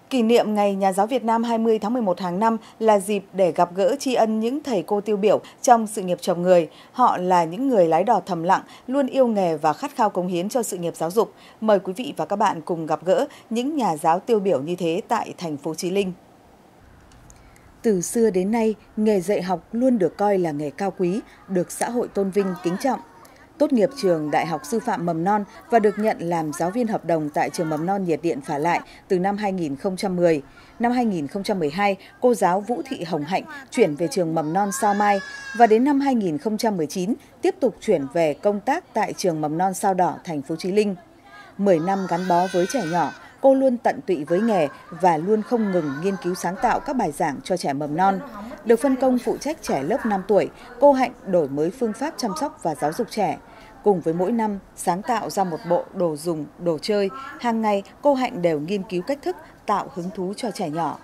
Kỷ niệm Ngày Nhà giáo Việt Nam 20 tháng 11 hàng năm là dịp để gặp gỡ tri ân những thầy cô tiêu biểu trong sự nghiệp trồng người. Họ là những người lái đò thầm lặng, luôn yêu nghề và khát khao cống hiến cho sự nghiệp giáo dục. Mời quý vị và các bạn cùng gặp gỡ những nhà giáo tiêu biểu như thế tại thành phố Chí Linh. Từ xưa đến nay, nghề dạy học luôn được coi là nghề cao quý, được xã hội tôn vinh, kính trọng. Tốt nghiệp trường Đại học Sư phạm Mầm non và được nhận làm giáo viên hợp đồng tại trường Mầm non Nhiệt Điện Phả Lại từ năm 2010. Năm 2012, cô giáo Vũ Thị Hồng Hạnh chuyển về trường Mầm non Sao Mai và đến năm 2019 tiếp tục chuyển về công tác tại trường Mầm non Sao Đỏ, thành phố Chí Linh. 10 năm gắn bó với trẻ nhỏ, cô luôn tận tụy với nghề và luôn không ngừng nghiên cứu sáng tạo các bài giảng cho trẻ mầm non. Được phân công phụ trách trẻ lớp 5 tuổi, cô Hạnh đổi mới phương pháp chăm sóc và giáo dục trẻ. Cùng với mỗi năm sáng tạo ra một bộ đồ dùng, đồ chơi, hàng ngày cô Hạnh đều nghiên cứu cách thức tạo hứng thú cho trẻ nhỏ.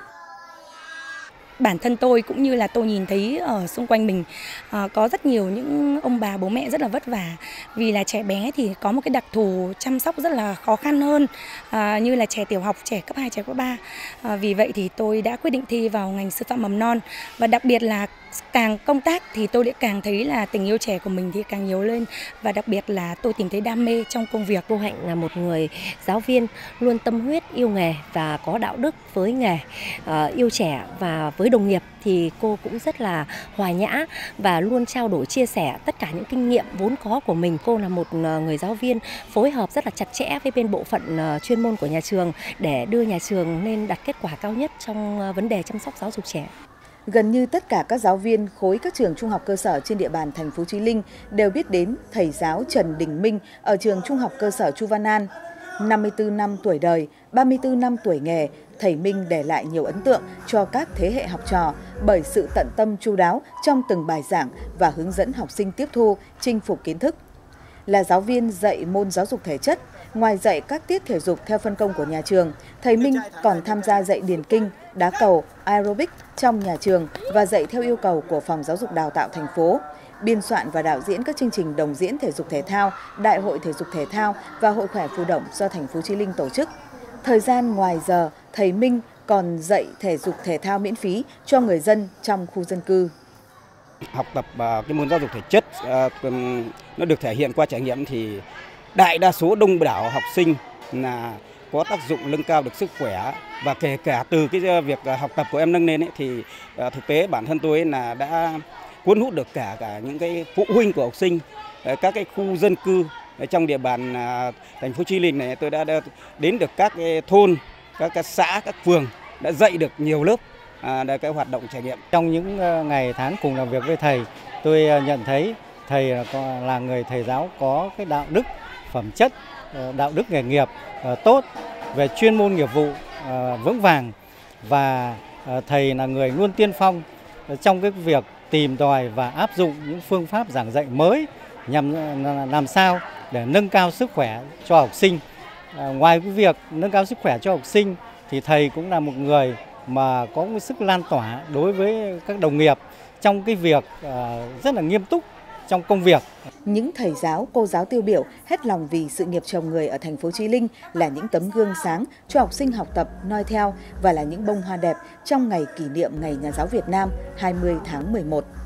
Bản thân tôi cũng như là tôi nhìn thấy ở xung quanh mình có rất nhiều những ông bà bố mẹ rất là vất vả, vì là trẻ bé thì có một cái đặc thù chăm sóc rất là khó khăn hơn như là trẻ tiểu học, trẻ cấp 2, trẻ cấp 3. Vì vậy thì tôi đã quyết định thi vào ngành sư phạm mầm non, và đặc biệt là càng công tác thì tôi lại càng thấy là tình yêu trẻ của mình thì càng nhiều lên, và đặc biệt là tôi tìm thấy đam mê trong công việc. Cô Hạnh là một người giáo viên luôn tâm huyết, yêu nghề và có đạo đức với nghề, yêu trẻ, và với đồng nghiệp thì cô cũng rất là hòa nhã và luôn trao đổi, chia sẻ tất cả những kinh nghiệm vốn có của mình. Cô là một người giáo viên phối hợp rất là chặt chẽ với bên bộ phận chuyên môn của nhà trường để đưa nhà trường lên đạt kết quả cao nhất trong vấn đề chăm sóc giáo dục trẻ. Gần như tất cả các giáo viên khối các trường trung học cơ sở trên địa bàn thành phố Chí Linh đều biết đến thầy giáo Trần Đình Minh ở trường trung học cơ sở Chu Văn An. 54 năm tuổi đời, 34 năm tuổi nghề, thầy Minh để lại nhiều ấn tượng cho các thế hệ học trò bởi sự tận tâm chu đáo trong từng bài giảng và hướng dẫn học sinh tiếp thu, chinh phục kiến thức. Là giáo viên dạy môn giáo dục thể chất, ngoài dạy các tiết thể dục theo phân công của nhà trường, thầy Minh còn tham gia dạy điền kinh, đá cầu, aerobic trong nhà trường và dạy theo yêu cầu của Phòng Giáo dục Đào tạo thành phố, biên soạn và đạo diễn các chương trình đồng diễn thể dục thể thao, đại hội thể dục thể thao và hội khỏe phù động do thành phố Chí Linh tổ chức. Thời gian ngoài giờ, thầy Minh còn dạy thể dục thể thao miễn phí cho người dân trong khu dân cư. Học tập cái môn giáo dục thể chất nó được thể hiện qua trải nghiệm thì đại đa số đông đảo học sinh là có tác dụng nâng cao được sức khỏe, và kể cả từ cái việc học tập của em nâng lên ấy, thì thực tế bản thân tôi là đã cuốn hút được cả những cái phụ huynh của học sinh, các cái khu dân cư trong địa bàn thành phố Chí Linh này. Tôi đã đến được các cái thôn, các xã, các phường, đã dạy được nhiều lớp cái hoạt động trải nghiệm. Trong những ngày tháng cùng làm việc với thầy, tôi nhận thấy thầy là người thầy giáo có cái đạo đức, phẩm chất, đạo đức nghề nghiệp tốt, về chuyên môn nghiệp vụ vững vàng, và thầy là người luôn tiên phong trong cái việc tìm tòi và áp dụng những phương pháp giảng dạy mới nhằm làm sao để nâng cao sức khỏe cho học sinh. Ngoài cái việc nâng cao sức khỏe cho học sinh thì thầy cũng là một người mà có một sức lan tỏa đối với các đồng nghiệp trong cái việc rất là nghiêm túc trong công việc. Những thầy giáo, cô giáo tiêu biểu hết lòng vì sự nghiệp trồng người ở thành phố Chí Linh là những tấm gương sáng cho học sinh học tập, noi theo và là những bông hoa đẹp trong ngày kỷ niệm Ngày Nhà giáo Việt Nam 20 tháng 11.